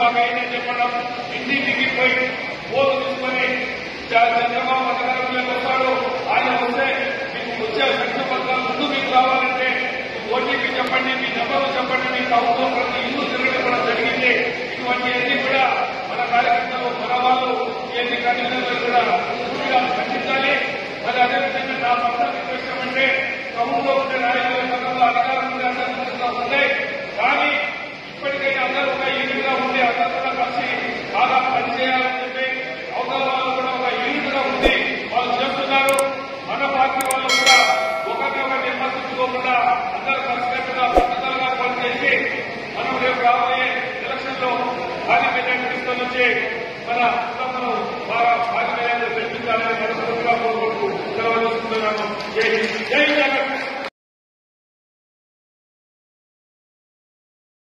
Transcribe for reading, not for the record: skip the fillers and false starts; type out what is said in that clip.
మాకు అయితే చెప్పడం ఇంటింటికి పోయి ఓటు తీసుకొని చంద్రబాబు అధికారంలోకి వస్తాడు, ఆయన వస్తే మీకు వచ్చే సంక్షేమ పథకాలు ముందు మీకు రావాలంటే ఓటీపీ చెప్పండి, మీ నెంబర్లు చెప్పండి, మీ టౌన్లో ప్రతి ఇల్లు తిరగడం కూడా జరిగింది. ఇటువంటి అన్ని కూడా మన కార్యకర్తలు మన వాళ్ళు ఎన్ని కార్యక్రమాలు కూడా పూర్తిగా ఖండించాలి. మరి అదేవిధంగా నా పక్కన రిక్వెస్ట్ ఏమంటే టౌన్లో ఉండే నాయకుల పథకంలో అధికారం ఉండే అందరూ ఉంటాయి, కానీ ఇప్పటికైనా అందరూ ఒక యూనిట్ గా ఉండి అందరూ కూడా కలిసి బాగా పనిచేయాలని చెప్పి అవతల వాళ్ళు కూడా ఒక యూనిట్ గా ఉండి వాళ్ళు చేస్తున్నారు. మన పార్టీ వాళ్ళు కూడా ఒకరికొకరు విమర్శించుకోకుండా అందరూ కలిసికట్టుగా పద్ధతులుగా పనిచేసి మనం రేపు రాబోయే ఎలక్షన్ లో భారీ మెజార్టీ తీసుకొని వచ్చి మన బాగా